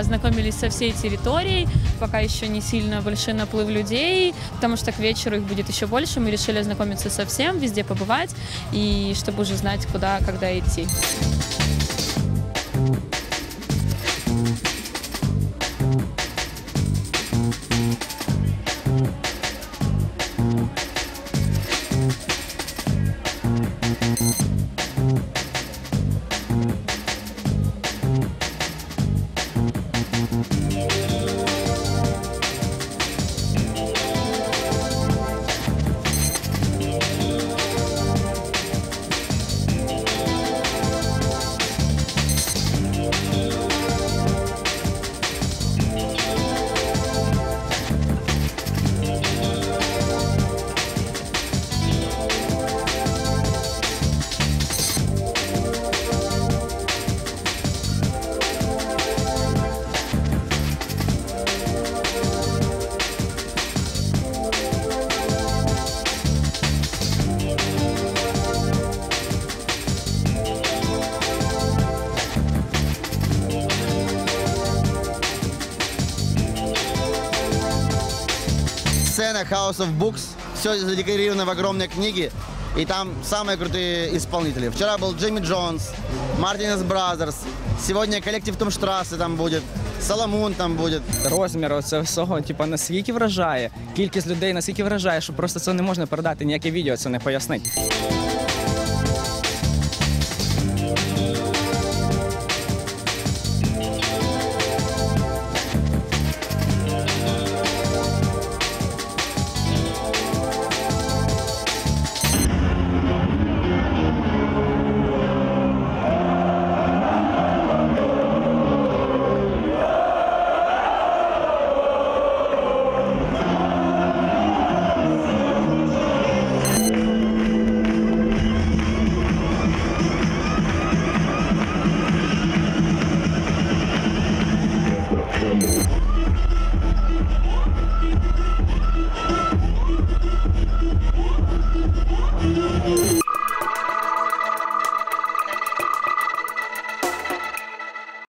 ознакомились со всей территорией. Пока еще не сильно большой наплыв людей, потому что к вечеру их будет еще больше. Мы решили ознакомиться со всем, везде побывать, и чтобы уже знать, куда, когда идти. Сцена House of Books, все задекорировано в огромной книге, и там самые крутые исполнители. Вчера был Джимми Джонс, Мартинес Бразерс, сегодня коллектив Тумштрассе там будет, Соломон там буде. Розмір цього всього, типу, наскільки вражає, кількість людей наскільки вражає, що просто це не можна передати, ніяке відео це не пояснить.